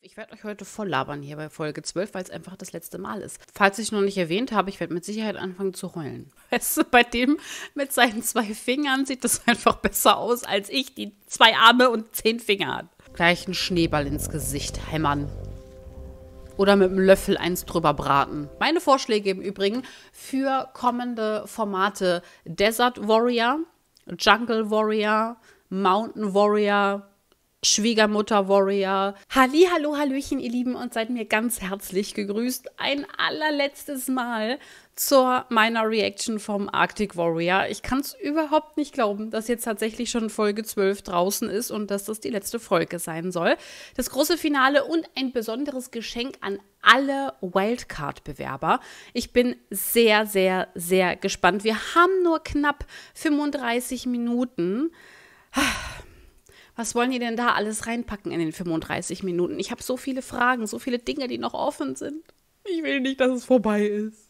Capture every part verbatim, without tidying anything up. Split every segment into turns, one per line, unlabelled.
Ich werde euch heute voll labern hier bei Folge zwölf, weil es einfach das letzte Mal ist. Falls ich noch nicht erwähnt habe, ich werde mit Sicherheit anfangen zu heulen. Weißt du, bei dem mit seinen zwei Fingern sieht das einfach besser aus, als ich, die zwei Arme und zehn Finger hat. Gleich einen Schneeball ins Gesicht hämmern. Oder mit einem Löffel eins drüber braten. Meine Vorschläge im Übrigen für kommende Formate: Desert Warrior, Jungle Warrior, Mountain Warrior, Schwiegermutter Warrior. Halli, hallo, hallöchen, ihr Lieben, und seid mir ganz herzlich gegrüßt. Ein allerletztes Mal zur meiner Reaction vom Arctic Warrior. Ich kann es überhaupt nicht glauben, dass jetzt tatsächlich schon Folge zwölf draußen ist und dass das die letzte Folge sein soll. Das große Finale und ein besonderes Geschenk an alle Wildcard-Bewerber. Ich bin sehr, sehr, sehr gespannt. Wir haben nur knapp fünfunddreißig Minuten. Was wollen die denn da alles reinpacken in den fünfunddreißig Minuten? Ich habe so viele Fragen, so viele Dinge, die noch offen sind. Ich will nicht, dass es vorbei ist.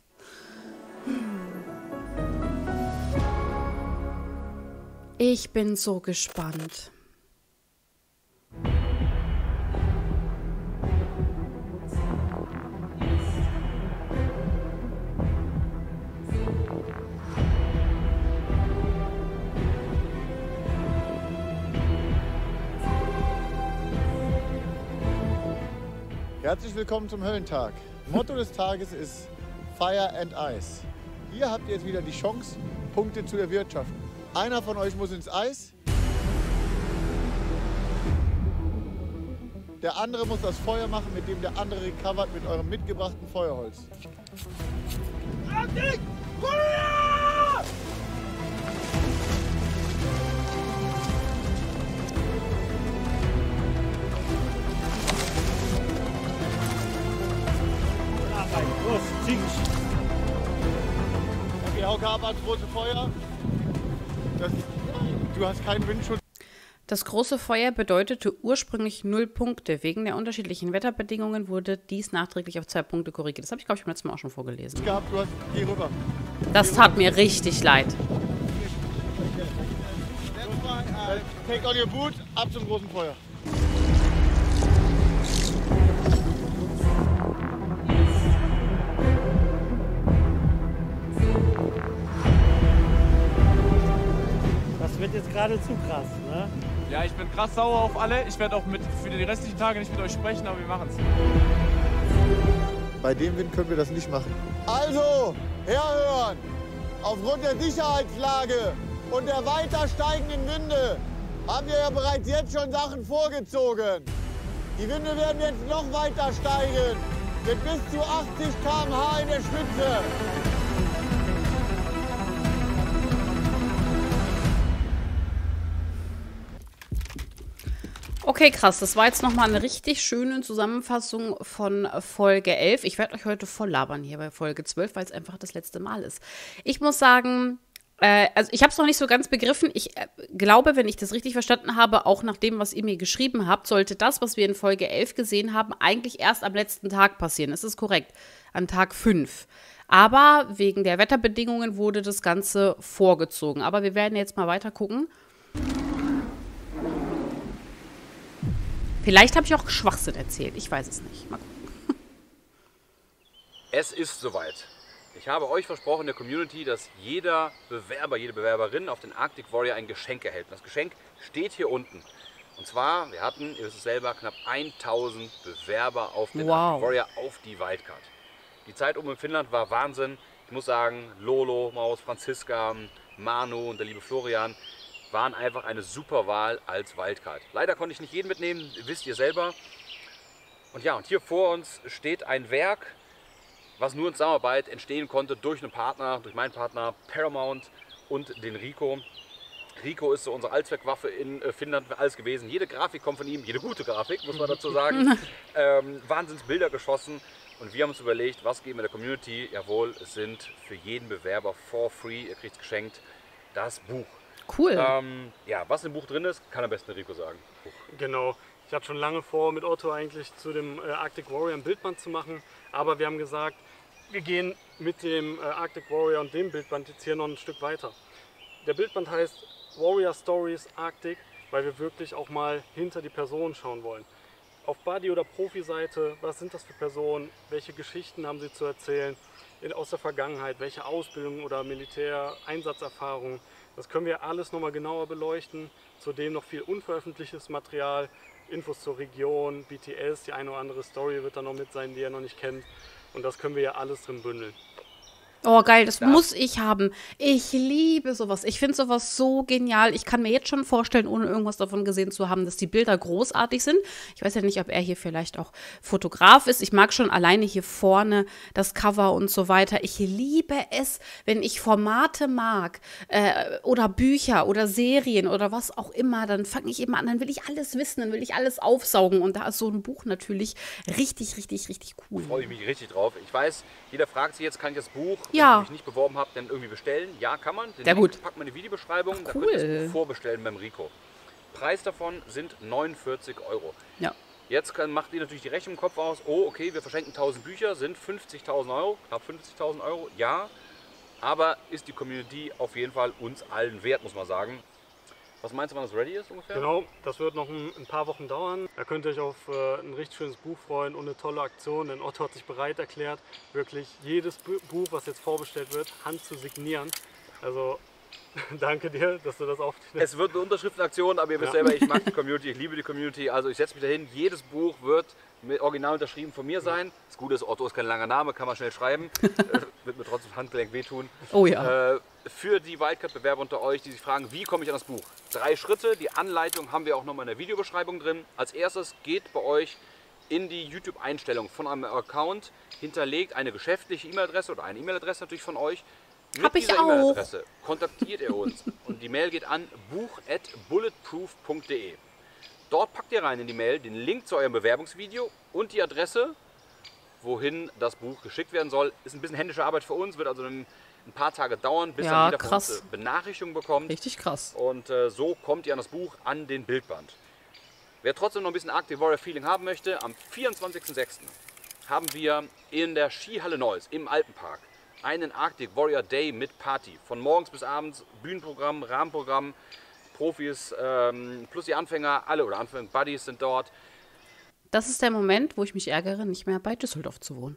Ich bin so gespannt.
Herzlich willkommen zum Höllentag. Motto des Tages ist Fire and Ice. Hier habt ihr jetzt wieder die Chance, Punkte zu erwirtschaften. Einer von euch muss ins Eis. Der andere muss das Feuer machen, mit dem der andere recovert mit eurem mitgebrachten Feuerholz. Arctic Warrior!
Los, zieh!
Okay, Hauke ab ans große Feuer. Das, du hast keinen Windschutz.
Das große Feuer bedeutete ursprünglich null Punkte. Wegen der unterschiedlichen Wetterbedingungen wurde dies nachträglich auf zwei Punkte korrigiert. Das habe ich, glaube ich, beim letzten Mal auch schon vorgelesen.
Gehabt, du hast, geh rüber.
Das
geh
tat
rüber.
mir richtig leid.
Take on your boot, ab zum großen Feuer.
Das wird jetzt gerade zu krass, ne?
Ja, ich bin krass sauer auf alle. Ich werde auch mit für die restlichen Tage nicht mit euch sprechen, aber wir machen es.
Bei dem Wind können wir das nicht machen. Also, herhören! Aufgrund der Sicherheitslage und der weiter steigenden Winde haben wir ja bereits jetzt schon Sachen vorgezogen. Die Winde werden jetzt noch weiter steigen, mit bis zu achtzig Kilometer pro Stunde in der Spitze.
Okay, krass. Das war jetzt nochmal eine richtig schöne Zusammenfassung von Folge elf. Ich werde euch heute voll labern hier bei Folge zwölf, weil es einfach das letzte Mal ist. Ich muss sagen, äh, also ich habe es noch nicht so ganz begriffen. Ich äh, glaube, wenn ich das richtig verstanden habe, auch nach dem, was ihr mir geschrieben habt, sollte das, was wir in Folge elf gesehen haben, eigentlich erst am letzten Tag passieren. Ist das korrekt? An Tag fünf. Aber wegen der Wetterbedingungen wurde das Ganze vorgezogen. Aber wir werden jetzt mal weiter gucken. Vielleicht habe ich auch Schwachsinn erzählt. Ich weiß es nicht. Mal gucken.
Es ist soweit. Ich habe euch versprochen in der Community, dass jeder Bewerber, jede Bewerberin auf den Arctic Warrior ein Geschenk erhält. Das Geschenk steht hier unten. Und zwar, wir hatten, ihr wisst es selber, knapp tausend Bewerber auf den
Wow.
Arctic Warrior auf die Wildcard. Die Zeit oben in Finnland war Wahnsinn. Ich muss sagen, Lolo, Maus, Franziska, Manu und der liebe Florian waren einfach eine super Wahl als Wildcard. Leider konnte ich nicht jeden mitnehmen, wisst ihr selber. Und ja, und hier vor uns steht ein Werk, was nur in Zusammenarbeit entstehen konnte durch einen Partner, durch meinen Partner Paramount und den Rico. Rico ist so unsere Allzweckwaffe in Finnland für alles gewesen. Jede Grafik kommt von ihm, jede gute Grafik, muss man dazu sagen. ähm, Wahnsinnsbilder geschossen. Und wir haben uns überlegt, was geben wir der Community? Jawohl, es sind für jeden Bewerber for free, ihr kriegt geschenkt, das Buch.
Cool.
Ähm, ja, was im Buch drin ist, kann am besten Rico sagen.
Genau. Ich hatte schon lange vor, mit Otto eigentlich zu dem äh, Arctic Warrior ein Bildband zu machen. Aber wir haben gesagt, wir gehen mit dem äh, Arctic Warrior und dem Bildband jetzt hier noch ein Stück weiter. Der Bildband heißt Warrior Stories Arctic, weil wir wirklich auch mal hinter die Person schauen wollen. auf Buddy- oder Profi-Seite, was sind das für Personen, welche Geschichten haben sie zu erzählen in, aus der Vergangenheit, welche Ausbildung oder Militäreinsatzerfahrung. Das können wir alles nochmal genauer beleuchten. Zudem noch viel unveröffentlichtes Material, Infos zur Region, B T S, die eine oder andere Story wird da noch mit sein, die ihr noch nicht kennt. Und das können wir ja alles drin bündeln.
Oh, geil, das
Ja.
muss ich haben. Ich liebe sowas. Ich finde sowas so genial. Ich kann mir jetzt schon vorstellen, ohne irgendwas davon gesehen zu haben, dass die Bilder großartig sind. Ich weiß ja nicht, ob er hier vielleicht auch Fotograf ist. Ich mag schon alleine hier vorne das Cover und so weiter. Ich liebe es, wenn ich Formate mag äh, oder Bücher oder Serien oder was auch immer, dann fange ich eben an, dann will ich alles wissen, dann will ich alles aufsaugen. Und da ist so ein Buch natürlich richtig, richtig, richtig cool.
Freue ich mich richtig drauf. Ich weiß, jeder fragt sich jetzt, kann ich das Buch,
Ja.
wenn ich mich nicht beworben habe, dann irgendwie bestellen? Ja, kann man. Den
Sehr
Link
gut.
packt man in die Videobeschreibung. Da
Cool.
könnt ihr das Buch vorbestellen beim Rico. Preis davon sind neunundvierzig Euro.
Ja.
Jetzt kann, macht ihr natürlich die Rechnung im Kopf aus. Oh, okay, wir verschenken tausend Bücher, sind fünfzigtausend Euro, knapp fünfzigtausend Euro. Ja, aber ist die Community auf jeden Fall uns allen wert, muss man sagen. Was meinst du, wann das ready ist ungefähr?
Genau, das wird noch ein, ein paar Wochen dauern. Da könnt ihr euch auf äh, ein richtig schönes Buch freuen und eine tolle Aktion, denn Otto hat sich bereit erklärt, wirklich jedes Bu- Buch, was jetzt vorbestellt wird, hand zu signieren. Also danke dir, dass du das auf.
Es wird eine Unterschriftenaktion, aber ihr wisst
Ja.
selber, ich mag die Community, ich liebe die Community. Also ich setze mich dahin, jedes Buch wird mit original unterschrieben von mir sein. Das Gute ist, Otto ist kein langer Name, kann man schnell schreiben. äh, wird mir trotzdem Handgelenk wehtun.
Oh ja.
Äh, für die Wildcard-Bewerber unter euch, die sich fragen, wie komme ich an das Buch? Drei Schritte, die Anleitung haben wir auch nochmal in der Videobeschreibung drin. Als erstes geht bei euch in die YouTube-Einstellung von einem Account, hinterlegt eine geschäftliche E-Mail-Adresse oder eine E-Mail-Adresse natürlich von euch. Mit
Hab ich
dieser
auch.
E-Mail-Adresse kontaktiert ihr uns und die Mail geht an buch at bulletproof punkt de. Dort packt ihr rein in die Mail den Link zu eurem Bewerbungsvideo und die Adresse, wohin das Buch geschickt werden soll. Ist ein bisschen händische Arbeit für uns, wird also ein, ein paar Tage dauern, bis
Ja,
dann jeder
krass.
von uns eine Benachrichtigung bekommt.
Richtig krass.
Und äh, so kommt ihr an das Buch, an den Bildband. Wer trotzdem noch ein bisschen Arctic Warrior Feeling haben möchte, am vierundzwanzigsten sechsten haben wir in der Skihalle Neuss im Alpenpark einen Arctic Warrior Day mit Party. Von morgens bis abends Bühnenprogramm, Rahmenprogramm, Profis ähm, plus die Anfänger, alle oder Anfänger, Buddies sind dort.
Das ist der Moment, wo ich mich ärgere, nicht mehr bei Düsseldorf zu wohnen.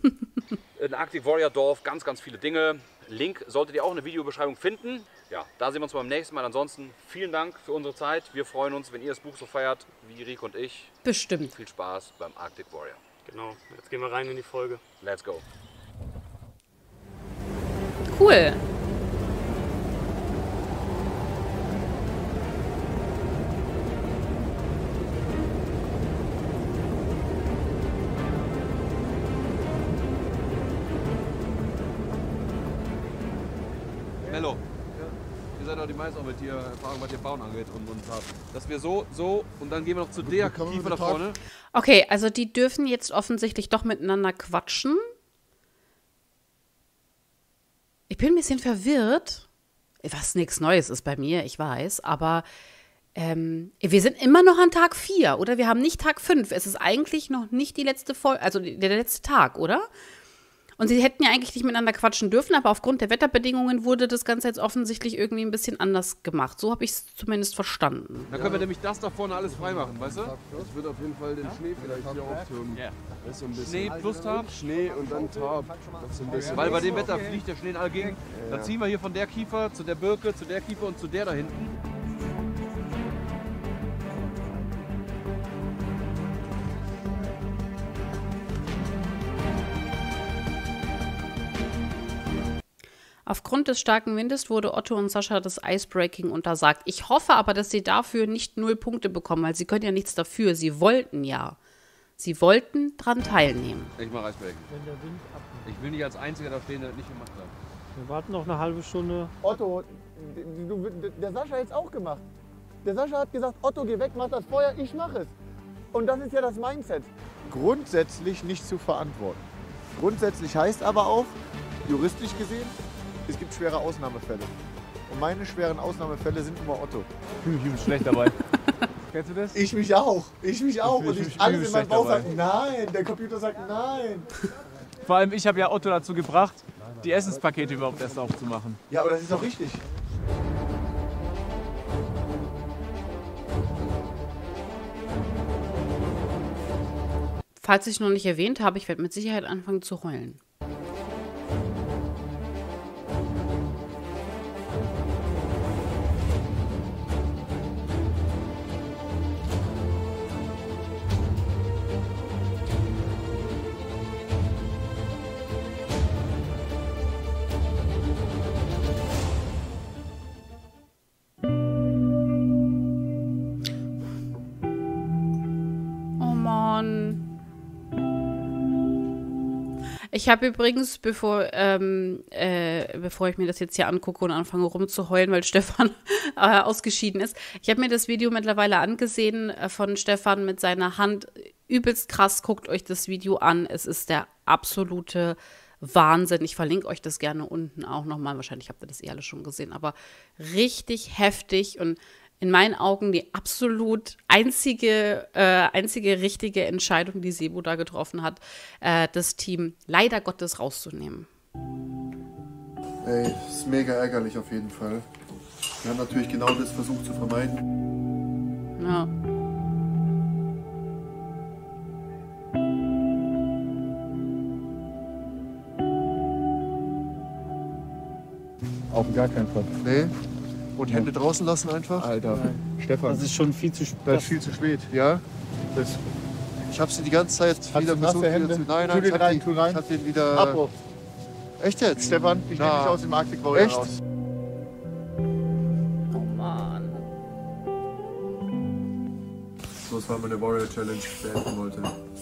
Ein Arctic Warrior Dorf, ganz, ganz viele Dinge. Link solltet ihr auch in der Videobeschreibung finden. Ja, da sehen wir uns beim nächsten Mal. Ansonsten vielen Dank für unsere Zeit. Wir freuen uns, wenn ihr das Buch so feiert wie Rico und ich.
Bestimmt.
Viel Spaß beim Arctic Warrior.
Genau, jetzt gehen wir rein in die Folge.
Let's go.
Cool.
Mello, ihr seid doch die meisten auch mit hier Erfahrung, was ihr Bauen angeht und uns habt. Dass wir so, so und dann gehen wir noch zu der
Kann man
Kiefer
mit
da
der
vorne.
Okay, also die dürfen jetzt offensichtlich doch miteinander quatschen. Ich bin ein bisschen verwirrt, was nichts Neues ist bei mir, ich weiß, aber ähm, wir sind immer noch an Tag vier, oder? Wir haben nicht Tag fünf. Es ist eigentlich noch nicht die letzte Folge, also die- der letzte Tag, oder? Und sie hätten ja eigentlich nicht miteinander quatschen dürfen, aber aufgrund der Wetterbedingungen wurde das Ganze jetzt offensichtlich irgendwie ein bisschen anders gemacht. So habe ich es zumindest verstanden.
Dann können wir nämlich das da vorne alles freimachen, weißt du?
Ich würde auf jeden Fall den Schnee vielleicht hier auftürmen.
Ja.
Das ist so ein bisschen
Schnee plus Tarp.
Schnee und dann Tarp. Das ist so ein bisschen.
Weil bei dem Wetter fliegt der Schnee in alle Gegend. Dann ziehen wir hier von der Kiefer zu der Birke, zu der Kiefer und zu der da hinten.
Aufgrund des starken Windes wurde Otto und Sascha das Icebreaking untersagt. Ich hoffe aber, dass sie dafür nicht null Punkte bekommen, weil sie können ja nichts dafür. Sie wollten ja. Sie wollten dran teilnehmen.
Ich mach Eisbergen.
Wenn der Wind ab.
Ich will nicht als Einziger da stehen, der das nicht gemacht hat.
Wir warten noch eine halbe Stunde.
Otto, du, der Sascha hat es auch gemacht. Der Sascha hat gesagt, Otto, geh weg, mach das Feuer, ich mache es. Und das ist ja das Mindset. Grundsätzlich nicht zu verantworten. Grundsätzlich heißt aber auch, juristisch gesehen, es gibt schwere Ausnahmefälle. Und meine schweren Ausnahmefälle sind immer Otto.
Ich bin schlecht dabei. Kennst du das?
Ich mich auch, ich mich auch.
fühl-
Und
ich
ich,
fühl
alles
mich
in meinem
schlecht
Bauch
dabei.
sagt nein, der Computer sagt nein.
Vor allem, ich habe ja Otto dazu gebracht, die Essenspakete überhaupt erst aufzumachen.
Ja, aber das ist doch richtig.
Falls ich noch nicht erwähnt habe, ich werde mit Sicherheit anfangen zu heulen. Ich habe übrigens, bevor, ähm, äh, bevor ich mir das jetzt hier angucke und anfange rumzuheulen, weil Stefan äh, ausgeschieden ist, ich habe mir das Video mittlerweile angesehen äh, von Stefan mit seiner Hand. Übelst krass, guckt euch das Video an. Es ist der absolute Wahnsinn. Ich verlinke euch das gerne unten auch nochmal. Wahrscheinlich habt ihr das eh alle schon gesehen, aber richtig heftig und in meinen Augen die absolut einzige, äh, einzige richtige Entscheidung, die Sebo da getroffen hat, äh, das Team leider Gottes rauszunehmen.
Ey, ist mega ärgerlich auf jeden Fall. Wir haben natürlich genau das versucht zu vermeiden.
Ja.
Auf gar keinen Fall.
Nee. Und Hände draußen lassen einfach?
Alter,
Nein.
Stefan. Das ist schon viel zu spät.
Das ist viel zu spät. Ja? Das, ich habe sie die ganze Zeit
Hast
wieder
du
versucht,
nasse Hände?
wieder zu... Nein, nein,
Tu den
ich
rein,
hab
tu
den,
rein.
ich hab den wieder...
Abbruch.
Echt jetzt?
Stefan, ich nehme
Na.
dich aus dem Arctic Warrior
Echt?
raus.
Oh Mann.
So, das war meine Warrior Challenge, beenden wollte.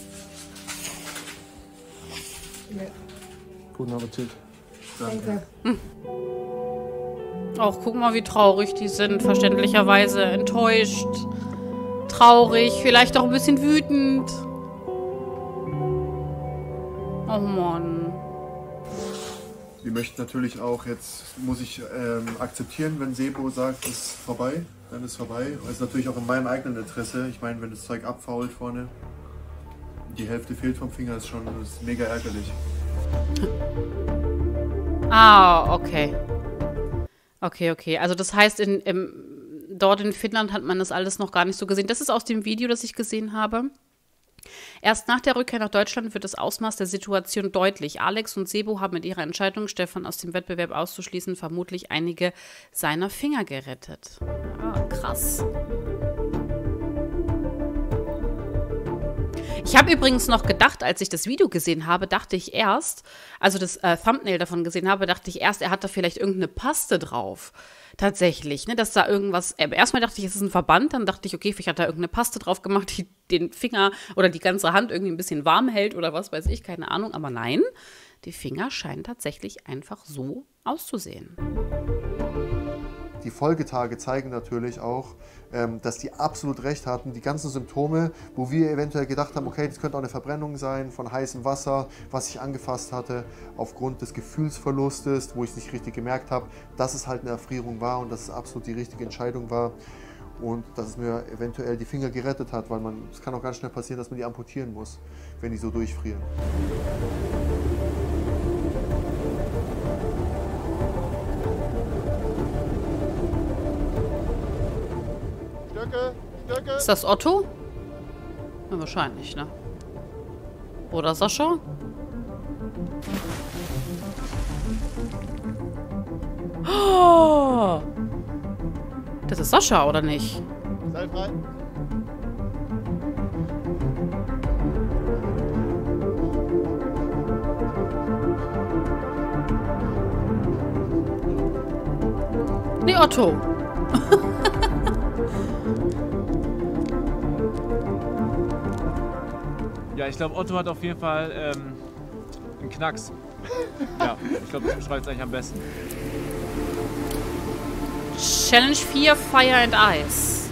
Ja. Guten Appetit.
Danke.
Hm. Auch guck mal, wie traurig die sind. Verständlicherweise enttäuscht, traurig, vielleicht auch ein bisschen wütend. Oh Mann.
Wir möchten natürlich auch, jetzt muss ich ähm, akzeptieren, wenn Sebo sagt, es ist vorbei, dann ist es vorbei. Das ist natürlich auch in meinem eigenen Interesse. Ich meine, wenn das Zeug abfault vorne, die Hälfte fehlt vom Finger, ist schon das ist mega ärgerlich.
Ah, okay. Okay, okay. Also das heißt, in, im, dort in Finnland hat man das alles noch gar nicht so gesehen. Das ist aus dem Video, das ich gesehen habe. Erst nach der Rückkehr nach Deutschland wird das Ausmaß der Situation deutlich. Alex und Sebo haben mit ihrer Entscheidung, Stefan aus dem Wettbewerb auszuschließen, vermutlich einige seiner Finger gerettet. Ah, krass. Ich habe übrigens noch gedacht, als ich das Video gesehen habe, dachte ich erst, also das äh, Thumbnail davon gesehen habe, dachte ich erst, er hat da vielleicht irgendeine Paste drauf. Tatsächlich, ne, dass da irgendwas, äh, erstmal dachte ich, es ist ein Verband, dann dachte ich, okay, vielleicht hat er irgendeine Paste drauf gemacht, die den Finger oder die ganze Hand irgendwie ein bisschen warm hält oder was weiß ich, keine Ahnung, aber nein, die Finger scheinen tatsächlich einfach so auszusehen.
Die Folgetage zeigen natürlich auch, ähm, dass die absolut recht hatten. Die ganzen Symptome, wo wir eventuell gedacht haben, okay, das könnte auch eine Verbrennung sein von heißem Wasser, was ich angefasst hatte, aufgrund des Gefühlsverlustes, wo ich es nicht richtig gemerkt habe, dass es halt eine Erfrierung war und dass es absolut die richtige Entscheidung war und dass es mir eventuell die Finger gerettet hat, weil man, es kann auch ganz schnell passieren, dass man die amputieren muss, wenn die so durchfrieren.
Stöcke, Stöcke.
Ist das Otto? Ja, wahrscheinlich, ne? Oder Sascha? Oh! Das ist Sascha, oder nicht?
Seid frei.
Nee, Otto.
Ja, ich glaube, Otto hat auf jeden Fall ähm, einen Knacks. Ja, ich glaube, das beschreibt es eigentlich am besten.
Challenge vier, Fire and Ice.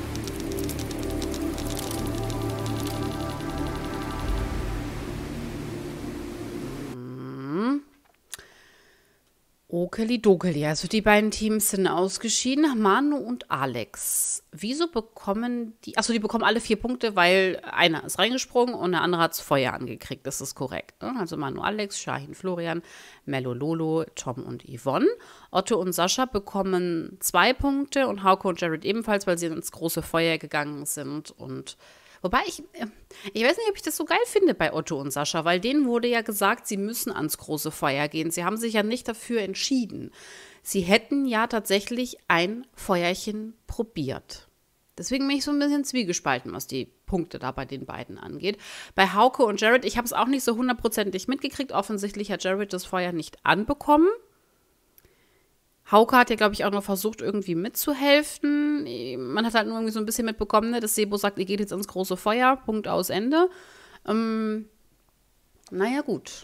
Hm. Okeli-dokeli, also die beiden Teams sind ausgeschieden, Manu und Alex. Wieso bekommen die, achso, die bekommen alle vier Punkte, weil einer ist reingesprungen und der andere hat das Feuer angekriegt, das ist korrekt. Ne? Also Manu, Alex, Shahin, Florian, Mello, Lolo, Tom und Yvonne. Otto und Sascha bekommen zwei Punkte und Hauke und Jared ebenfalls, weil sie ins große Feuer gegangen sind und Wobei ich, ich weiß nicht, ob ich das so geil finde bei Otto und Sascha, weil denen wurde ja gesagt, sie müssen ans große Feuer gehen. Sie haben sich ja nicht dafür entschieden. Sie hätten ja tatsächlich ein Feuerchen probiert. Deswegen bin ich so ein bisschen zwiegespalten, was die Punkte da bei den beiden angeht. Bei Hauke und Jared, ich habe es auch nicht so hundertprozentig mitgekriegt. Offensichtlich hat Jared das Feuer nicht anbekommen. Hauke hat ja, glaube ich, auch noch versucht, irgendwie mitzuhelfen. Man hat halt nur irgendwie so ein bisschen mitbekommen, ne, dass Sebo sagt, ihr geht jetzt ins große Feuer, Punkt, aus, Ende. Ähm, naja, gut.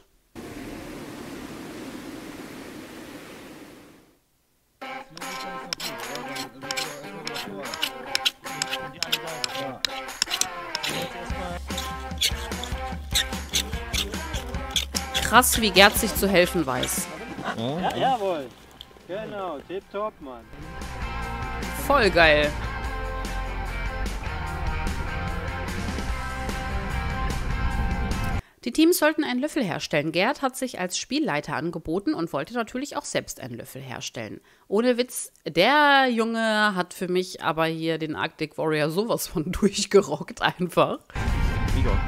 Krass, wie Gerd sich zu helfen weiß.
Ja, jawohl. Genau, tipptopp, Mann.
Voll geil. Die Teams sollten einen Löffel herstellen. Gerd hat sich als Spielleiter angeboten und wollte natürlich auch selbst einen Löffel herstellen. Ohne Witz, der Junge hat für mich aber hier den Arctic Warrior sowas von durchgerockt einfach.
Mega.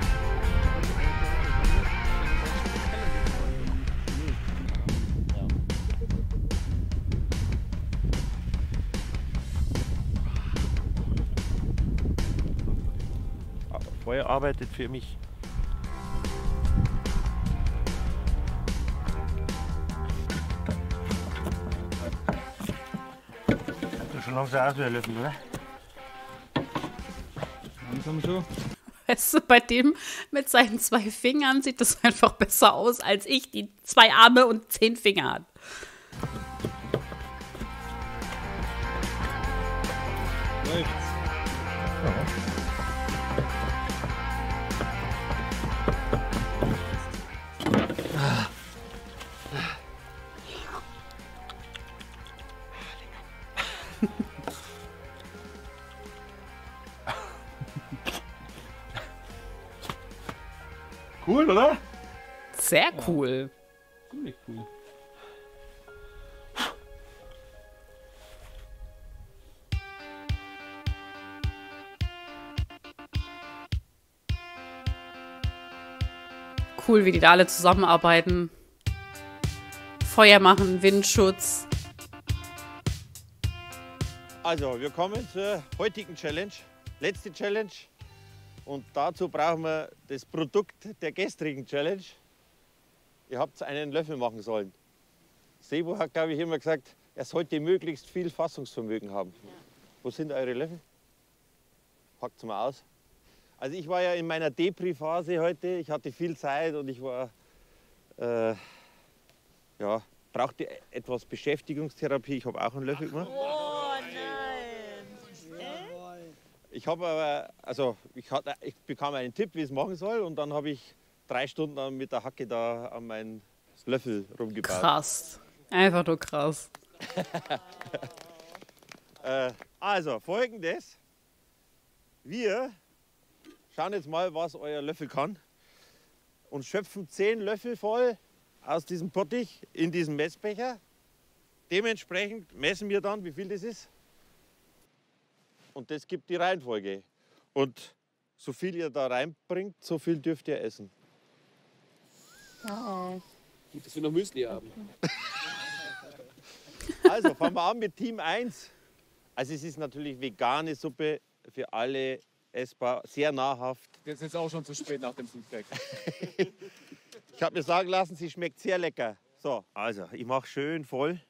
Feuer arbeitet für mich. Du schon langsam aus wie ein Löffel, oder?
Langsam so.
Weißt du, bei dem mit seinen zwei Fingern sieht das einfach besser aus, als ich, die zwei Arme und zehn Finger hat.
Läuft's. Ja.
Cool, oder?
Sehr cool.
Ja, ziemlich cool.
Cool, wie die da alle zusammenarbeiten. Feuer machen, Windschutz.
Also, wir kommen zur heutigen Challenge. Letzte Challenge. Und dazu brauchen wir das Produkt der gestrigen Challenge. Ihr habt einen Löffel machen sollen. Sebo hat, glaube ich, immer gesagt, er sollte möglichst viel Fassungsvermögen haben. Ja. Wo sind eure Löffel? Packt's mal aus. Also ich war ja in meiner Depri-Phase heute. Ich hatte viel Zeit und ich war, äh, ja, brauchte etwas Beschäftigungstherapie. Ich habe auch einen Löffel gemacht.
Oh nein!
Ich habe aber, also ich, hatte, ich bekam einen Tipp, wie ich es machen soll, und dann habe ich drei Stunden mit der Hacke da an meinen Löffel rumgebaut.
Krass. Einfach nur krass.
äh, also, Folgendes. Wir schauen jetzt mal, was euer Löffel kann, und schöpfen zehn Löffel voll aus diesem Bottich in diesen Messbecher. Dementsprechend messen wir dann, wie viel das ist. Und das gibt die Reihenfolge. Und so viel ihr da reinbringt, so viel dürft ihr essen.
Oh.
Gut, dass wir noch Müsli haben.
Also fangen wir an mit Team eins. Also es ist natürlich vegane Suppe, für alle essbar, sehr nahrhaft.
Jetzt ist jetzt auch schon zu spät nach dem Feedback.
Ich habe mir sagen lassen, sie schmeckt sehr lecker. So, also ich mache schön voll.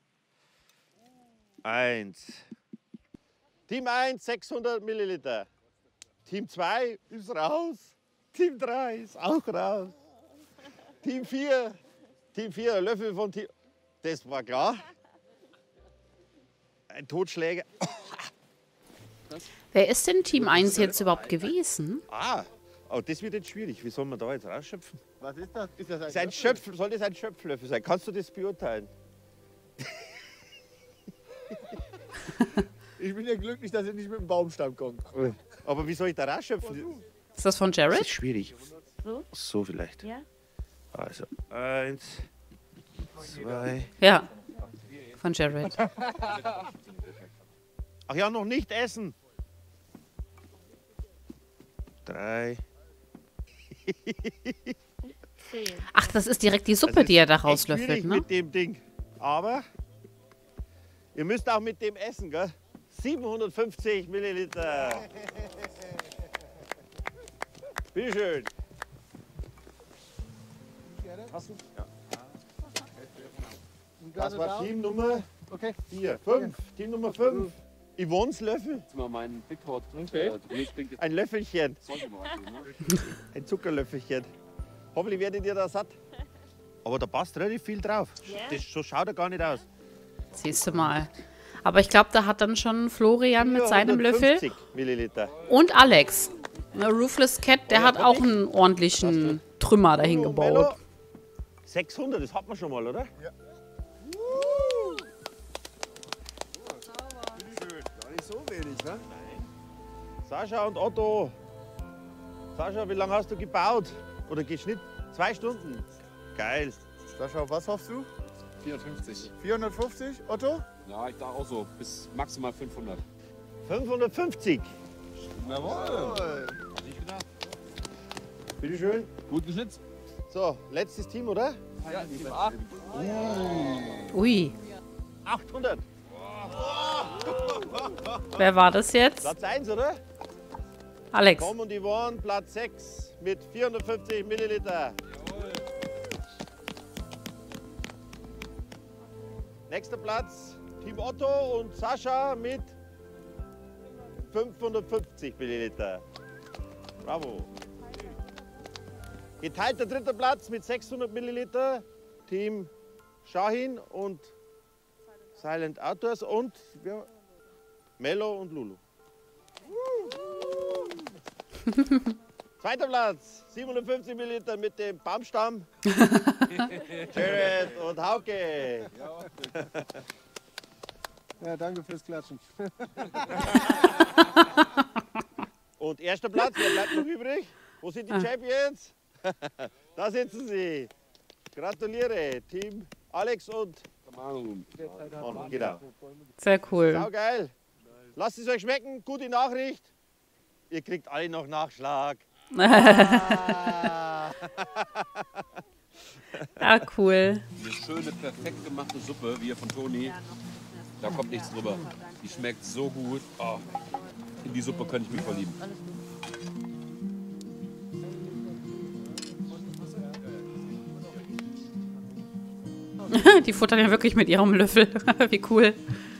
Eins. Team eins, sechshundert Milliliter. Team zwei ist raus. Team drei ist auch raus. Team vier, Team vier, Löffel von Team... Das war klar. Ein Totschläger.
Wer ist denn Team eins jetzt überhaupt gewesen?
Ah, oh, das wird jetzt schwierig. Wie soll man da jetzt rausschöpfen?
Was ist das? Ist das ein,
Ist ein Schöpf, soll das ein Schöpflöffel sein? Kannst du das beurteilen?
Ich bin ja glücklich, dass ihr nicht mit dem Baumstamm kommt.
Aber wie soll ich da rausschöpfen?
Ist das von Jared?
Das ist schwierig.
So?
So vielleicht.
Ja.
Also, eins, zwei...
Ja, von Jared.
Ach ja, noch nicht essen. drei.
Ach, das ist direkt die Suppe,
Das ist
die er da
echt
rauslöffelt,
schwierig
ne?
mit dem Ding. Aber ihr müsst auch mit dem essen, gell? siebenhundertfünfzig Milliliter. Bitte schön. Hast du? Ja. Das war Team Nummer vier. Fünf. Team Nummer fünf. Yvonnes Löffel.
Jetzt mal meinen Big Pot.
Okay. Ein Löffelchen. Ein Zuckerlöffelchen. Hoffentlich werdet ihr da satt. Aber da passt relativ viel drauf. Das, so schaut er gar nicht aus.
Siehst du mal. Aber ich glaube, da hat dann schon Florian mit seinem Löffel
vierhundertfünfzig Milliliter.
und Alex. Ne, Ruthless Cat, der hat auch einen ordentlichen Trümmer dahin gebaut.
sechshundert, das hat man schon mal, oder? Ja.
Gar nicht so wenig, ne?
Sascha und Otto. Sascha, wie lange hast du gebaut? Oder geschnitten? Zwei Stunden. Geil.
Sascha, auf was hoffst du?
vierhundertfünfzig.
vierhundertfünfzig, Otto?
Ja, ich dachte auch so, bis maximal fünfhundert.
fünfhundertfünfzig.
Jawohl.
Bitte schön.
Gut geschnitzt.
So, letztes Team, oder?
Ja, Team acht.
Ui.
achthundert.
Wer war das jetzt?
Platz eins, oder?
Alex.
Tom und Yvonne, Platz sechs mit vierhundertfünfzig Milliliter. Nächster Platz, Team Otto und Sascha mit fünfhundertfünfzig Milliliter. Bravo. Geteilter dritter Platz mit sechshundert Milliliter, Team Shahin und Silent Outdoors und ja, Mello und Lulu. Zweiter Platz, siebenhundertfünfzig Milliliter mit dem Baumstamm. Jared und Hauke.
Ja, danke fürs Klatschen.
Und erster Platz, wer bleibt noch übrig? Wo sind die
Ah.
Champions? Da sitzen sie. Gratuliere, Team Alex und Manu. Genau.
Sehr cool.
Sau geil. Lasst es euch schmecken. Gute Nachricht. Ihr kriegt alle noch Nachschlag. Ah.
Ja, cool.
Eine schöne, perfekt gemachte Suppe, wie hier von Toni. Da kommt nichts drüber. Die schmeckt so gut. Oh. In die Suppe könnte ich mich verlieben.
Die futtern ja wirklich mit ihrem Löffel. Wie cool.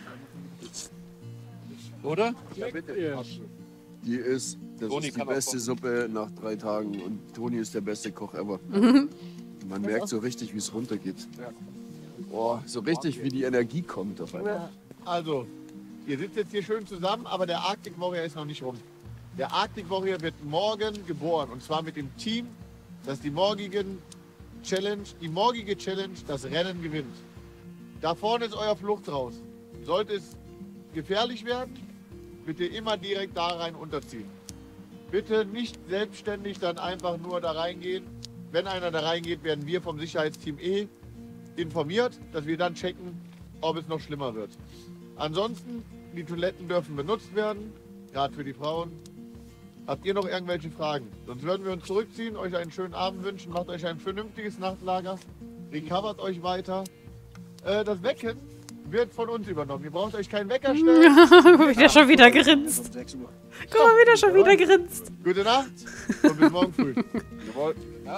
Oder?
Ja, bitte. Die ist, das
Toni
ist die
kann auch
beste
kochen.
Suppe nach drei Tagen und Toni ist der beste Koch ever.
Mhm.
Man merkt so richtig, wie es runtergeht. Oh, so richtig, wie die Energie kommt auf einmal.
Also, ihr sitzt jetzt hier schön zusammen, aber der Arctic Warrior ist noch nicht rum. Der Arctic Warrior wird morgen geboren und zwar mit dem Team, das die morgigen Challenge, die morgige Challenge das Rennen gewinnt. Da vorne ist euer Flucht raus. Sollte es gefährlich werden, bitte immer direkt da rein unterziehen. Bitte nicht selbstständig dann einfach nur da reingehen. Wenn einer da reingeht, werden wir vom Sicherheitsteam E informiert, dass wir dann checken, ob es noch schlimmer wird. Ansonsten, die Toiletten dürfen benutzt werden, gerade für die Frauen. Habt ihr noch irgendwelche Fragen? Sonst würden wir uns zurückziehen, euch einen schönen Abend wünschen, macht euch ein vernünftiges Nachtlager, recovert euch weiter. Äh, das Wecken wird von uns übernommen. Ihr braucht euch keinen Wecker stellen.
Wieder schon wieder grinst. Guck mal, wieder schon wieder grinst.
Gute Nacht und bis morgen früh.
Jawohl.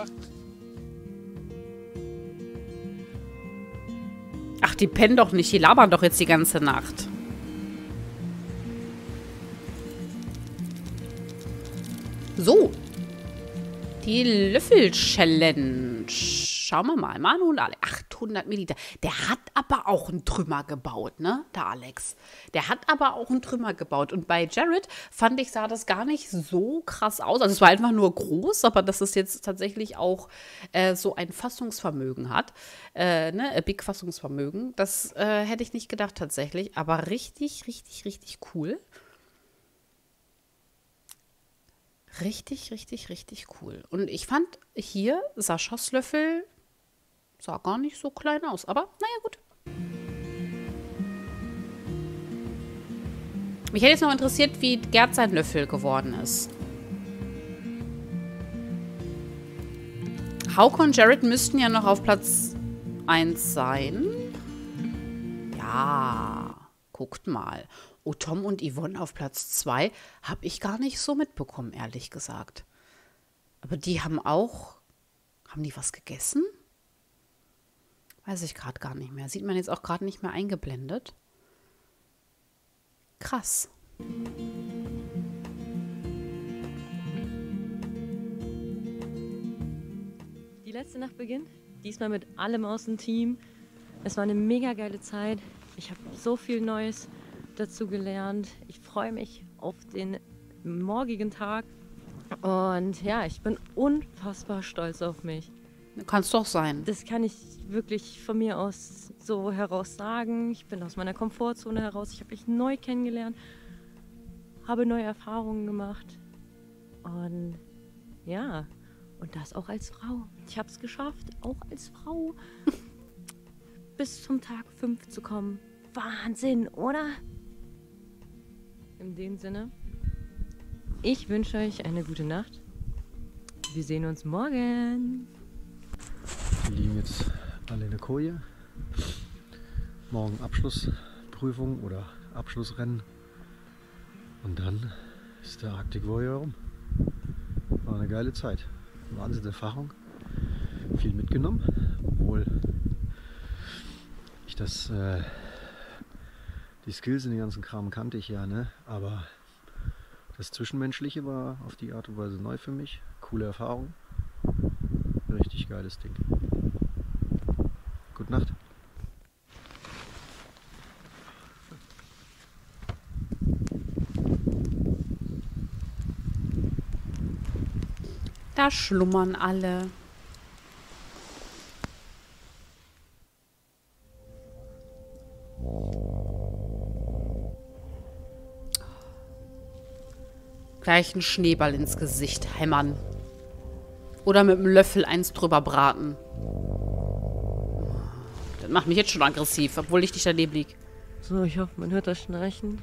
Ach, die pennen doch nicht. Die labern doch jetzt die ganze Nacht. So. Die Löffel-Challenge. Schauen wir mal. Manu und Alex. achthundert Milliliter. Der hat aber auch einen Trümmer gebaut, ne? Der Alex. Der hat aber auch einen Trümmer gebaut. Und bei Jared fand ich, sah das gar nicht so krass aus. Also es war einfach nur groß, aber dass es jetzt tatsächlich auch äh, so ein Fassungsvermögen hat. Äh, ne? Ein Big Fassungsvermögen. Das äh, hätte ich nicht gedacht tatsächlich. Aber richtig, richtig, richtig cool. Richtig, richtig, richtig cool. Und ich fand hier Saschas Löffel sah gar nicht so klein aus. Aber naja, gut. Mich hätte jetzt noch interessiert, wie Gerd sein Löffel geworden ist. Hauke und Jared müssten ja noch auf Platz eins sein. Ja, guckt mal. Oh, Tom und Yvonne auf Platz zwei habe ich gar nicht so mitbekommen, ehrlich gesagt. Aber die haben auch... Haben die was gegessen? Weiß ich gerade gar nicht mehr. Sieht man jetzt auch gerade nicht mehr eingeblendet. Krass.
Die letzte Nacht beginnt. Diesmal mit allem aus dem Team. Es war eine mega geile Zeit. Ich habe so viel Neues dazu gelernt. Ich freue mich auf den morgigen Tag. Und ja, ich bin unfassbar stolz auf mich.
Kannst doch sein.
Das kann ich wirklich von mir aus so heraus sagen. Ich bin aus meiner Komfortzone heraus. Ich habe mich neu kennengelernt, habe neue Erfahrungen gemacht. Und ja, und das auch als Frau. Ich habe es geschafft, auch als Frau bis zum Tag fünf zu kommen. Wahnsinn, oder? In dem Sinne, ich wünsche euch eine gute Nacht. Wir sehen uns morgen.
Wir liegen jetzt alle in der Koje. Morgen Abschlussprüfung oder Abschlussrennen. Und dann ist der Arctic Warrior rum. War eine geile Zeit. Wahnsinnserfahrung. Viel mitgenommen. Obwohl ich das, äh, die Skills und den ganzen Kram kannte ich ja, ne? Aber das Zwischenmenschliche war auf die Art und Weise neu für mich. Coole Erfahrung. Richtig geiles Ding. Gute Nacht.
Da schlummern alle. Gleich einen Schneeball ins Gesicht hämmern. Oder mit einem Löffel eins drüber braten. Das macht mich jetzt schon aggressiv, obwohl ich nicht daneben liege.
So, ich hoffe, man hört das Schnarchen.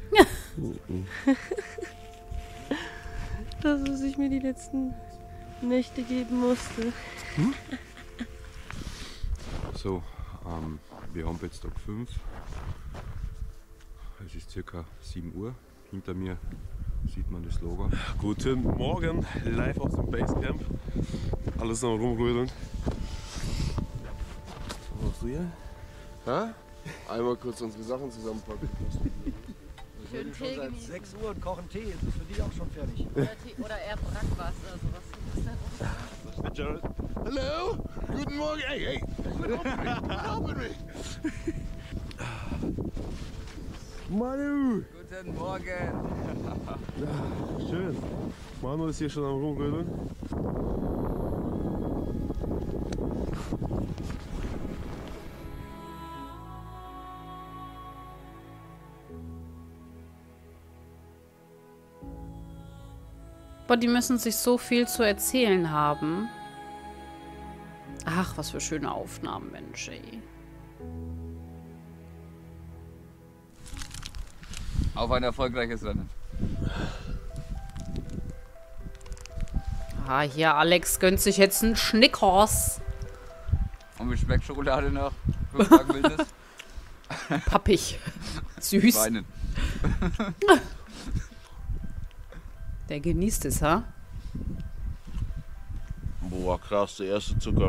Dass es ich mir die letzten Nächte geben musste.
Hm? So, ähm, wir haben jetzt Tag fünf. Es ist circa sieben Uhr. Hinter mir sieht man das Logo.
Guten Morgen, live aus dem Basecamp. Alles noch rumrühren.
Was machst du hier? Hä? Einmal kurz unsere Sachen zusammenpacken.
Schön schon seit sechs Uhr und kochen Tee. Ist das für dich auch schon fertig?
Oder, Tee, oder eher Brackwasser. Sowas.
Das ist der Jared.
Hallo? Guten Morgen. Hey, hey. Open me.
Manu!
Guten Morgen.
Ja, schön. Manu ist hier schon am Rumrödeln.
Boah, die müssen sich so viel zu erzählen haben. Ach, was für schöne Aufnahmen, Mensch, ey.
Auf ein erfolgreiches Rennen.
Ah, hier, Alex gönnt sich jetzt einen Schnickers.
Und wie schmeckt Schokolade nach fünf Tagen Wildnis?
Pappig. Süß.
Weinen.
Der genießt es, ha?
Boah, krass, der erste Zucker.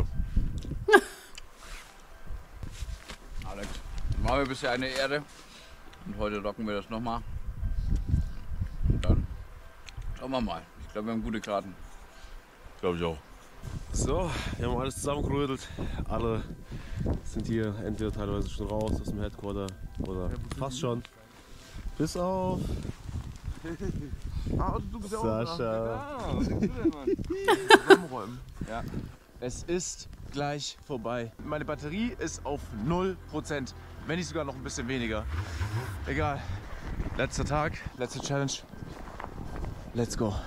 Alex, war mir bisher eine Ehre. Und heute rocken wir das nochmal. Und dann schauen wir mal. Ich glaube, wir haben gute Karten.
Glaube ich auch. So, wir haben alles zusammengerödelt. Alle sind hier entweder teilweise schon raus aus dem Headquarter oder fast schon. Bis auf
Ah, du bist ja auch
Sascha.
Ah, was bist du denn, Mann? Rumräumen. Ja. Es ist gleich vorbei. Meine Batterie ist auf null Prozent. Wenn nicht sogar noch ein bisschen weniger. Egal. Letzter Tag, letzte Challenge. Let's go.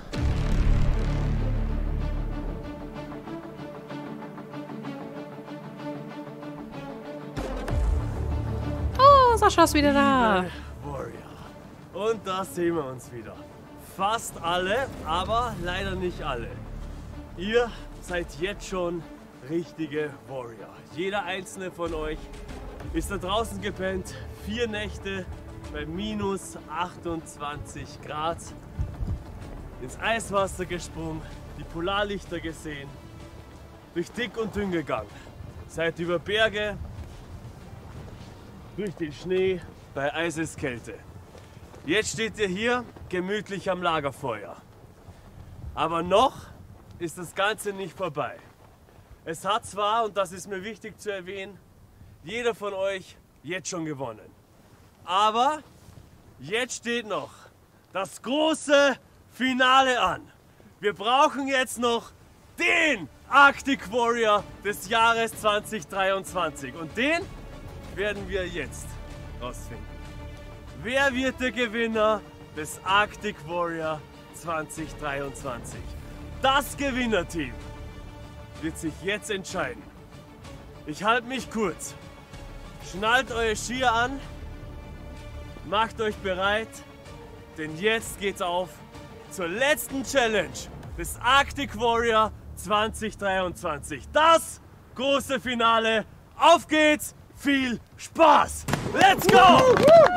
Oh, Sascha ist wieder da.
Warrior. Und da sehen wir uns wieder. Fast alle, aber leider nicht alle. Ihr seid jetzt schon richtige Warrior. Jeder einzelne von euch ist da draußen gepennt. Vier Nächte bei minus achtundzwanzig Grad. Ins Eiswasser gesprungen, die Polarlichter gesehen, durch dick und dünn gegangen. Seid über Berge, durch den Schnee, bei Eiseskälte. Jetzt steht ihr hier gemütlich am Lagerfeuer. Aber noch ist das Ganze nicht vorbei. Es hat zwar, und das ist mir wichtig zu erwähnen, jeder von euch jetzt schon gewonnen. Aber jetzt steht noch das große Finale an. Wir brauchen jetzt noch den Arctic Warrior des Jahres zweitausenddreiundzwanzig. Und den werden wir jetzt rausfinden. Wer wird der Gewinner des Arctic Warrior zweitausenddreiundzwanzig? Das Gewinnerteam wird sich jetzt entscheiden. Ich halte mich kurz. Schnallt eure Skier an, macht euch bereit, denn jetzt geht's auf zur letzten Challenge des Arctic Warrior zweitausenddreiundzwanzig. Das große Finale. Auf geht's! Viel Spaß! Let's go!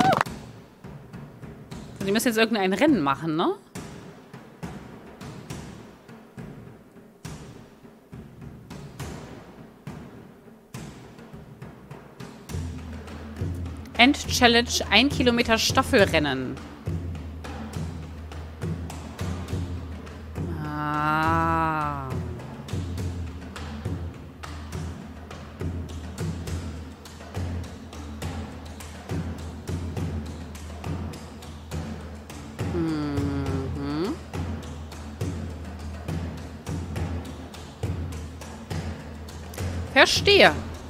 Die müssen jetzt irgendein Rennen machen, ne? End-Challenge, ein Kilometer Staffelrennen. Ah. Mhm. Verstehe.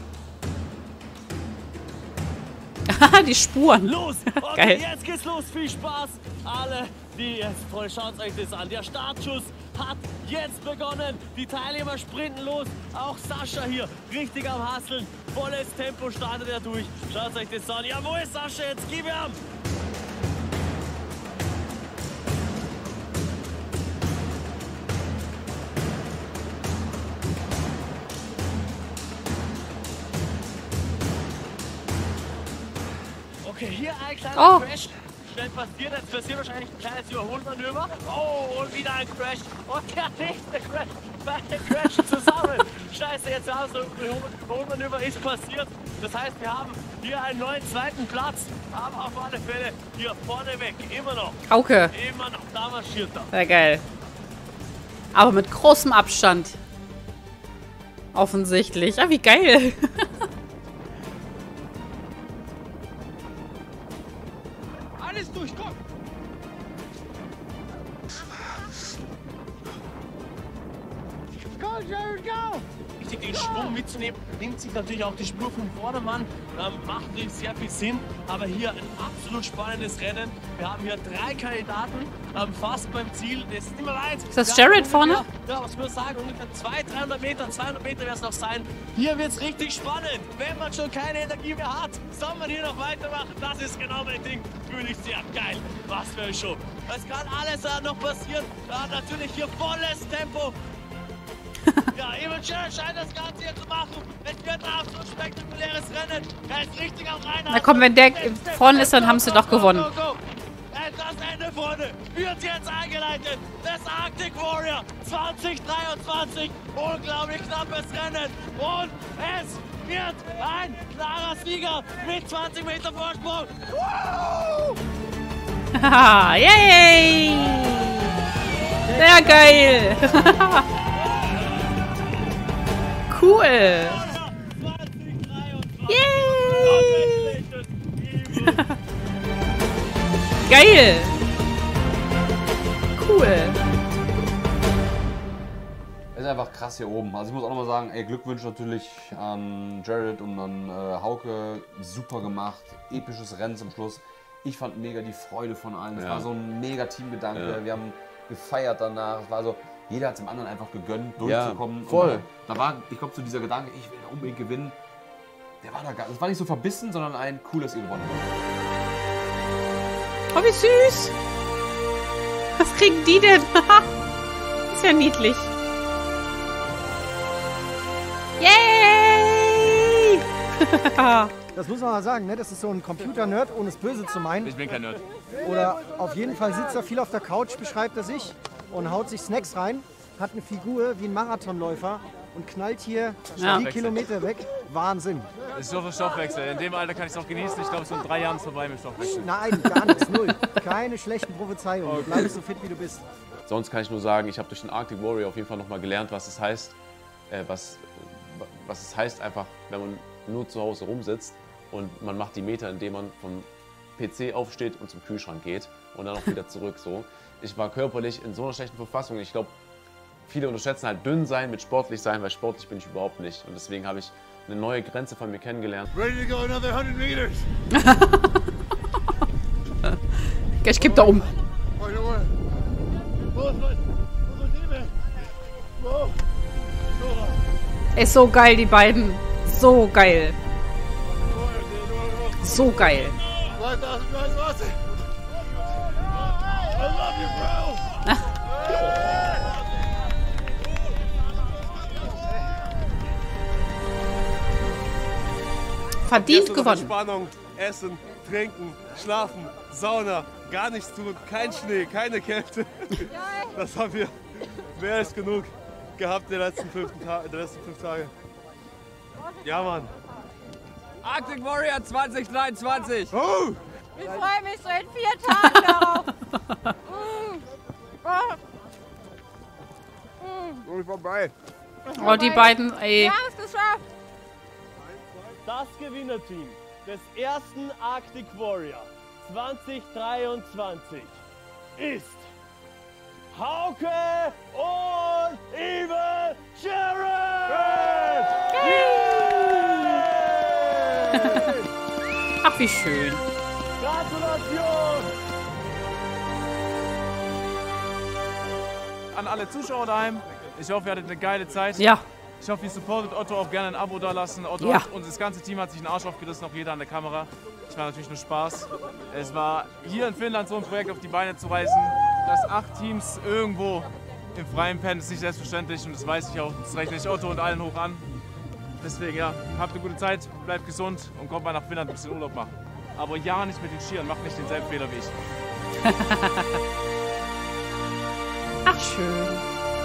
Die Spuren.
Los! Okay,
geil.
Jetzt geht's los. Viel Spaß. Alle, die jetzt voll, schaut euch das an. Der Startschuss hat jetzt begonnen. Die Teilnehmer sprinten los. Auch Sascha hier richtig am Hasseln. Volles Tempo startet er durch. Schaut euch das an. Ja, wo ist Sascha jetzt? Gib ihm! Okay, hier ein kleiner
Oh.
Crash. Schnell passiert, jetzt passiert wahrscheinlich ein kleines Überholmanöver. Oh, und wieder ein Crash. Und der nächste Crash. Beide crashen zusammen. Scheiße, jetzt haben wir so ein Überholmanöver ist passiert. Das heißt, wir haben hier einen neuen zweiten Platz. Aber auf alle Fälle hier vorneweg immer noch.
Hauke.
Immer noch, da marschiert er.
Sehr geil. Aber mit großem Abstand. Offensichtlich. Ah, wie geil.
Alles durch, komm!
Go, Jared, go!
Wichtig, den Schwung mitzunehmen, nimmt sich natürlich auch die Spur vom Vordermann, ähm, macht natürlich sehr viel Sinn, aber hier ein absolut spannendes Rennen. Wir haben hier drei Kandidaten, ähm, fast beim Ziel, das ist nicht mehr weit.
Ist das Jared vorne?
Ja, was würde ich sagen, ungefähr zweihundert, dreihundert Meter, zweihundert Meter wird es noch sein. Hier wird es richtig spannend. Wenn man schon keine Energie mehr hat, soll man hier noch weitermachen. Das ist genau mein Ding. Fühle ich sehr geil. Was für ein Show. Es kann alles äh, noch passieren. Da natürlich hier volles Tempo. Ja, Evan Scherer scheint das Ganze hier zu machen. Es wird ein absolut spektakuläres Rennen. Er ist richtig am Rennen.
Na komm, wenn der vorne ist, dann haben sie doch gewonnen.
Go, go, go. Das Ende, Freunde, wird jetzt eingeleitet. Das Arctic Warrior zweitausenddreiundzwanzig. Unglaublich knappes Rennen. Und es wird ein klarer Sieger mit zwanzig Meter Vorsprung. Woo!
Haha, yay! Sehr geil! Cool! Yay! Geil! Cool!
Ist einfach krass hier oben. Also ich muss auch nochmal sagen, ey, Glückwünsche natürlich an Jared und an äh, Hauke. Super gemacht. Episches Rennen zum Schluss. Ich fand mega die Freude von allen. Es
Ja.
war so ein mega Teamgedanke.
Ja.
Wir haben gefeiert danach. Es war so, jeder hat es dem anderen einfach gegönnt, durchzukommen.
Ja, voll.
Und da war, ich glaube, so dieser Gedanke, ich will da unbedingt gewinnen. Der war da gar, das war nicht so verbissen, sondern ein cool, dass ihr gewonnen habt.
Oh, wie süß! Was kriegen die denn? Ist ja niedlich. Yay!
Das muss man mal sagen, ne? Das ist so ein Computer-Nerd, ohne es böse zu meinen.
Ich bin kein Nerd.
Oder auf jeden Fall sitzt er viel auf der Couch, beschreibt er sich, und haut sich Snacks rein, hat eine Figur wie ein Marathonläufer und knallt hier
Ja.
die Kilometer weg. Wahnsinn.
Das ist so viel Stoffwechsel. In dem Alter kann ich es noch genießen. Ich glaube, so in drei Jahren ist es vorbei mit Stoffwechsel.
Nein, gar nichts, null. Keine schlechten Prophezeiungen. Du bleibst so fit, wie du bist.
Sonst kann ich nur sagen, ich habe durch den Arctic Warrior auf jeden Fall nochmal gelernt, was es heißt, äh, was, was es heißt einfach, wenn man nur zu Hause rumsitzt und man macht die Meter, indem man vom P C aufsteht und zum Kühlschrank geht und dann auch wieder zurück. So. Ich war körperlich in so einer schlechten Verfassung. Ich glaube, viele unterschätzen halt dünn sein mit sportlich sein, weil sportlich bin ich überhaupt nicht. Und deswegen habe ich eine neue Grenze von mir kennengelernt.
Ready to go another hundred meters.
Ich kipp da um. Ist so geil, die beiden. So geil. So geil. Verdient
Jetzt noch
gewonnen.
Entspannung, Essen, Trinken, Schlafen, Sauna, gar nichts tun, kein Schnee, keine Kälte. Das haben wir mehr als genug gehabt in den letzten fünf, Ta in den letzten fünf Tagen. Ja, Mann.
Arctic Warrior zwanzig dreiundzwanzig.
Oh!
Ich freue mich seit vier Tagen darauf. Mm. Oh.
Oh, ich vorbei.
Oh, die beiden, ey.
Wir haben es geschafft.
Das Gewinnerteam des ersten Arctic Warrior zwanzig dreiundzwanzig ist Hauke und Evil Jared!
Ach, wie schön.
Gratulation!
An alle Zuschauer daheim, ich hoffe, ihr hattet eine geile Zeit.
Ja.
Ich hoffe, ihr supportet Otto, auch gerne ein Abo da lassen. Otto
Ja.
hat, und das ganze Team hat sich einen Arsch aufgerissen, auch jeder an der Kamera. Es war natürlich nur Spaß. Es war hier in Finnland so ein Projekt auf die Beine zu reißen, dass acht Teams irgendwo im Freien pennen, ist nicht selbstverständlich und das weiß ich auch. Das rechne ich Otto und allen hoch an. Deswegen, ja, habt eine gute Zeit, bleibt gesund und kommt mal nach Finnland ein bisschen Urlaub machen. Aber ja, nicht mit den Skiern, macht nicht denselben Fehler wie ich.
Ach, schön.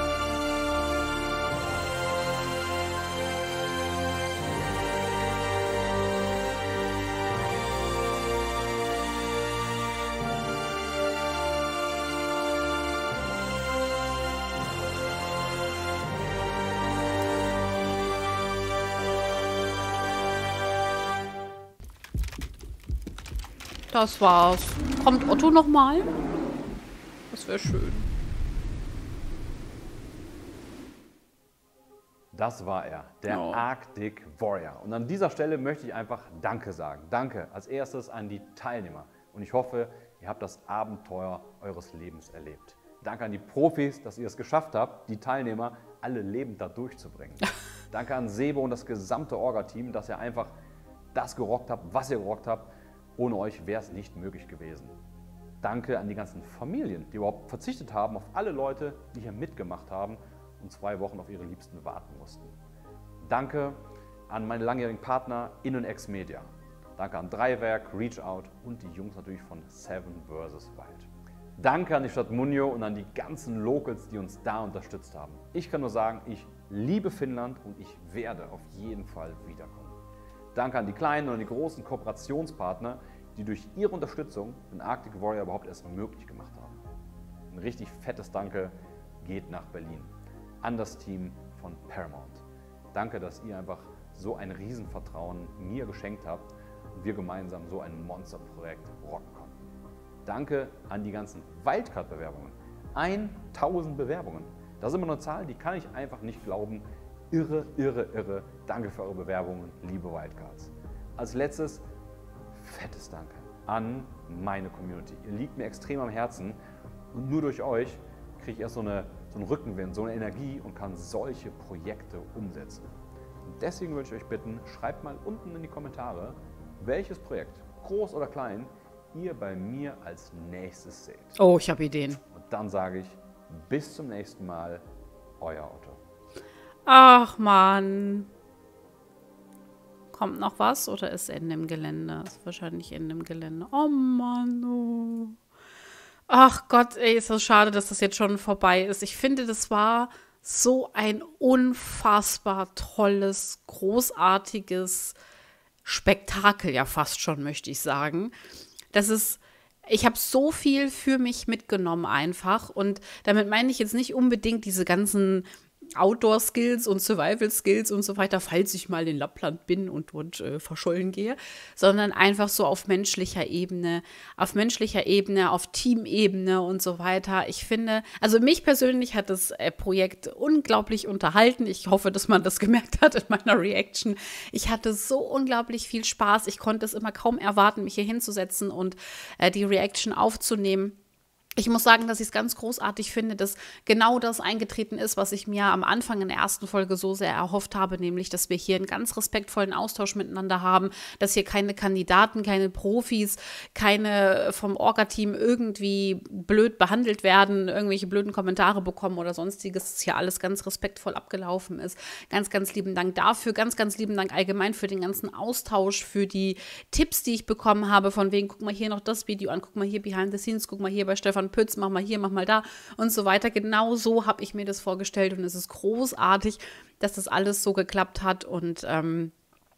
Das war's. Kommt Otto noch mal? Das wäre schön.
Das war er, der
Oh.
Arctic Warrior. Und an dieser Stelle möchte ich einfach Danke sagen. Danke als erstes an die Teilnehmer. Und ich hoffe, ihr habt das Abenteuer eures Lebens erlebt. Danke an die Profis, dass ihr es geschafft habt, die Teilnehmer alle lebend da durchzubringen. Danke an Sebo und das gesamte Orga-Team, dass ihr einfach das gerockt habt, was ihr gerockt habt. Ohne euch wäre es nicht möglich gewesen. Danke an die ganzen Familien, die überhaupt verzichtet haben auf alle Leute, die hier mitgemacht haben und zwei Wochen auf ihre Liebsten warten mussten. Danke an meine langjährigen Partner In- und Ex-Media. Danke an Dreiwerk, Reach Out und die Jungs natürlich von Seven versus. Wild. Danke an die Stadt Munjo und an die ganzen Locals, die uns da unterstützt haben. Ich kann nur sagen, ich liebe Finnland und ich werde auf jeden Fall wiederkommen. Danke an die kleinen und die großen Kooperationspartner, die durch ihre Unterstützung den Arctic Warrior überhaupt erst möglich gemacht haben. Ein richtig fettes Danke geht nach Berlin an das Team von Paramount. Danke, dass ihr einfach so ein Riesenvertrauen mir geschenkt habt und wir gemeinsam so ein Monsterprojekt rocken konnten. Danke an die ganzen Wildcard-Bewerbungen. tausend Bewerbungen. Das ist immer eine Zahl, die kann ich einfach nicht glauben. Irre, irre, irre. Danke für eure Bewerbungen, liebe Wildcards. Als letztes, fettes Danke an meine Community. Ihr liegt mir extrem am Herzen und nur durch euch kriege ich erst so, eine, so einen Rückenwind, so eine Energie und kann solche Projekte umsetzen. Und deswegen würde ich euch bitten, schreibt mal unten in die Kommentare, welches Projekt, groß oder klein, ihr bei mir als nächstes seht.
Oh, ich habe Ideen.
Und dann sage ich, bis zum nächsten Mal, euer Otto.
Ach, Mann. Kommt noch was oder ist Ende im Gelände? Ist wahrscheinlich Ende im Gelände. Oh Mann, oh. Ach Gott, ey, ist das schade, dass das jetzt schon vorbei ist. Ich finde, das war so ein unfassbar tolles, großartiges Spektakel, ja fast schon, möchte ich sagen. Das ist, ich habe so viel für mich mitgenommen einfach und damit meine ich jetzt nicht unbedingt diese ganzen Outdoor-Skills und Survival-Skills und so weiter, falls ich mal in Lappland bin und dort äh, verschollen gehe, sondern einfach so auf menschlicher Ebene, auf menschlicher Ebene, auf Teamebene und so weiter. Ich finde, also mich persönlich hat das äh, Projekt unglaublich unterhalten. Ich hoffe, dass man das gemerkt hat in meiner Reaction. Ich hatte so unglaublich viel Spaß. Ich konnte es immer kaum erwarten, mich hier hinzusetzen und äh, die Reaction aufzunehmen. Ich muss sagen, dass ich es ganz großartig finde, dass genau das eingetreten ist, was ich mir am Anfang in der ersten Folge so sehr erhofft habe, nämlich, dass wir hier einen ganz respektvollen Austausch miteinander haben, dass hier keine Kandidaten, keine Profis, keine vom Orga-Team irgendwie blöd behandelt werden, irgendwelche blöden Kommentare bekommen oder sonstiges, dass hier alles ganz respektvoll abgelaufen ist. Ganz, ganz lieben Dank dafür, ganz, ganz lieben Dank allgemein für den ganzen Austausch, für die Tipps, die ich bekommen habe, von wegen, guck mal hier noch das Video an, guck mal hier behind the scenes, guck mal hier bei Stefan Pütz, mach mal hier, mach mal da und so weiter. Genau so habe ich mir das vorgestellt und es ist großartig, dass das alles so geklappt hat und ähm,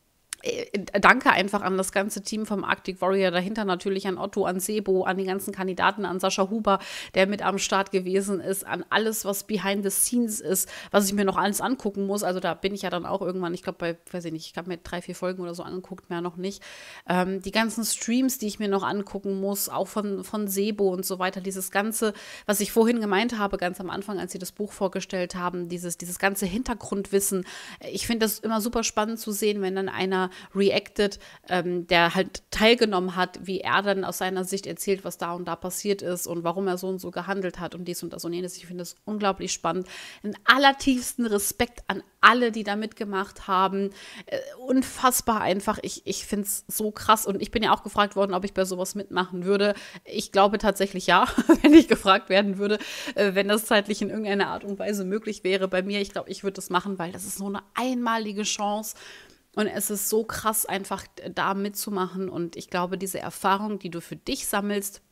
danke einfach an das ganze Team vom Arctic Warrior, dahinter natürlich an Otto, an Sebo, an die ganzen Kandidaten, an Sascha Huber, der mit am Start gewesen ist, an alles, was behind the scenes ist, was ich mir noch alles angucken muss. Also da bin ich ja dann auch irgendwann, ich glaube bei, weiß ich nicht, ich habe mir drei, vier Folgen oder so angeguckt, mehr noch nicht. Ähm, die ganzen Streams, die ich mir noch angucken muss, auch von, von Sebo und so weiter, dieses ganze, was ich vorhin gemeint habe, ganz am Anfang, als sie das Buch vorgestellt haben, dieses, dieses ganze Hintergrundwissen. Ich finde das immer super spannend zu sehen, wenn dann einer reacted, ähm, der halt teilgenommen hat, wie er dann aus seiner Sicht erzählt, was da und da passiert ist und warum er so und so gehandelt hat und dies und das und jenes. Ich finde das unglaublich spannend. Den allertiefsten Respekt an alle, die da mitgemacht haben. Äh, unfassbar einfach. Ich, ich finde es so krass und ich bin ja auch gefragt worden, ob ich bei sowas mitmachen würde. Ich glaube tatsächlich ja, wenn ich gefragt werden würde, äh, wenn das zeitlich in irgendeiner Art und Weise möglich wäre bei mir. Ich glaube, ich würde das machen, weil das ist so eine einmalige Chance. Und es ist so krass, einfach da mitzumachen. Und ich glaube, diese Erfahrung, die du für dich sammelst,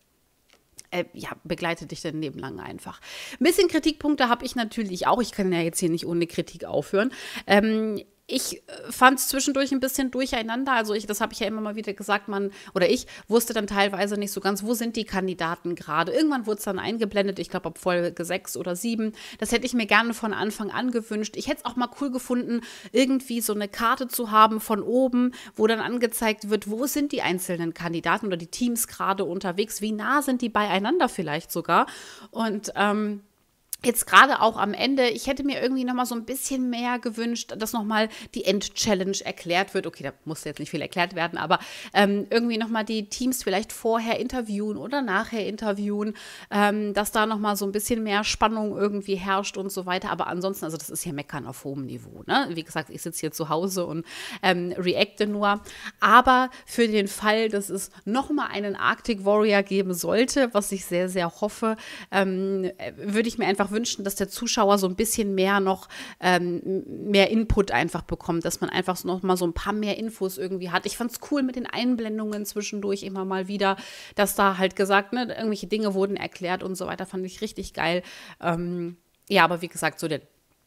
äh, ja, begleitet dich dein Leben lang einfach. Ein bisschen Kritikpunkte habe ich natürlich auch. Ich kann ja jetzt hier nicht ohne Kritik aufhören. Ähm, Ich fand es zwischendurch ein bisschen durcheinander. Also ich, das habe ich ja immer mal wieder gesagt, man oder ich wusste dann teilweise nicht so ganz, wo sind die Kandidaten gerade. Irgendwann wurde es dann eingeblendet, ich glaube ab Folge sechs oder sieben. Das hätte ich mir gerne von Anfang an gewünscht. Ich hätte es auch mal cool gefunden, irgendwie so eine Karte zu haben von oben, wo dann angezeigt wird, wo sind die einzelnen Kandidaten oder die Teams gerade unterwegs, wie nah sind die beieinander vielleicht sogar. Und ähm, jetzt gerade auch am Ende, ich hätte mir irgendwie noch mal so ein bisschen mehr gewünscht, dass noch mal die End-Challenge erklärt wird. Okay, da musste jetzt nicht viel erklärt werden, aber ähm, irgendwie noch mal die Teams vielleicht vorher interviewen oder nachher interviewen, ähm, dass da noch mal so ein bisschen mehr Spannung irgendwie herrscht und so weiter. Aber ansonsten, also das ist ja Meckern auf hohem Niveau, ne? Wie gesagt, ich sitze hier zu Hause und ähm, reacte nur. Aber für den Fall, dass es noch mal einen Arctic Warrior geben sollte, was ich sehr, sehr hoffe, ähm, würde ich mir einfach wünschen, dass der Zuschauer so ein bisschen mehr noch ähm, mehr Input einfach bekommt, dass man einfach noch mal so ein paar mehr Infos irgendwie hat. Ich fand es cool mit den Einblendungen zwischendurch immer mal wieder, dass da halt gesagt, ne, irgendwelche Dinge wurden erklärt und so weiter, fand ich richtig geil. Ähm, ja, aber wie gesagt, so der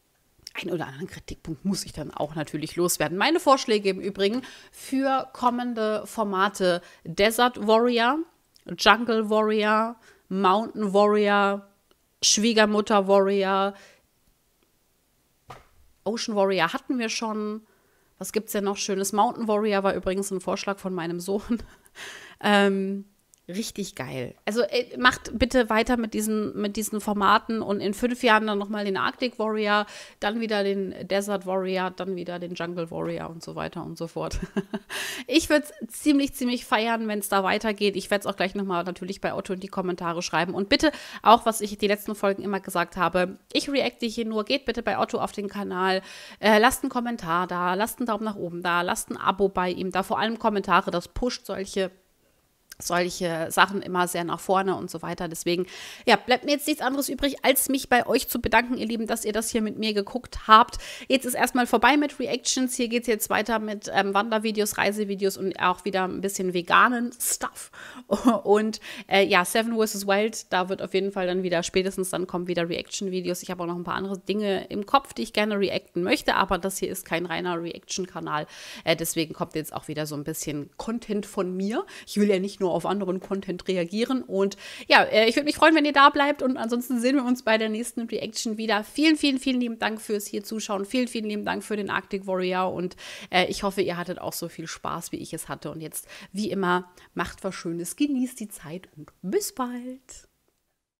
ein oder anderen Kritikpunkt muss ich dann auch natürlich loswerden. Meine Vorschläge im Übrigen für kommende Formate: Desert Warrior, Jungle Warrior, Mountain Warrior, Schwiegermutter Warrior, Ocean Warrior hatten wir schon. Was gibt es denn noch Schönes? Mountain Warrior war übrigens ein Vorschlag von meinem Sohn. ähm, richtig geil. Also äh, macht bitte weiter mit diesen, mit diesen Formaten und in fünf Jahren dann nochmal den Arctic Warrior, dann wieder den Desert Warrior, dann wieder den Jungle Warrior und so weiter und so fort. Ich würde es ziemlich, ziemlich feiern, wenn es da weitergeht. Ich werde es auch gleich nochmal natürlich bei Otto in die Kommentare schreiben. Und bitte auch, was ich die letzten Folgen immer gesagt habe, ich reacte hier nur, geht bitte bei Otto auf den Kanal, äh, lasst einen Kommentar da, lasst einen Daumen nach oben da, lasst ein Abo bei ihm da, vor allem Kommentare, das pusht solche solche Sachen immer sehr nach vorne und so weiter. Deswegen, ja, bleibt mir jetzt nichts anderes übrig, als mich bei euch zu bedanken, ihr Lieben, dass ihr das hier mit mir geguckt habt. Jetzt ist erstmal vorbei mit Reactions. Hier geht es jetzt weiter mit ähm, Wandervideos, Reisevideos und auch wieder ein bisschen veganen Stuff. Und äh, ja, Seven versus. Wild, da wird auf jeden Fall dann wieder, spätestens dann kommen wieder Reaction-Videos. Ich habe auch noch ein paar andere Dinge im Kopf, die ich gerne reacten möchte, aber das hier ist kein reiner Reaction-Kanal. Äh, deswegen kommt jetzt auch wieder so ein bisschen Content von mir. Ich will ja nicht nur auf anderen Content reagieren. Und ja, äh, ich würde mich freuen, wenn ihr da bleibt. Und ansonsten sehen wir uns bei der nächsten Reaction wieder. Vielen, vielen, vielen lieben Dank fürs hier Zuschauen. Vielen, vielen lieben Dank für den Arctic Warrior. Und äh, ich hoffe, ihr hattet auch so viel Spaß, wie ich es hatte. Und jetzt, wie immer, macht was Schönes, genießt die Zeit und bis bald.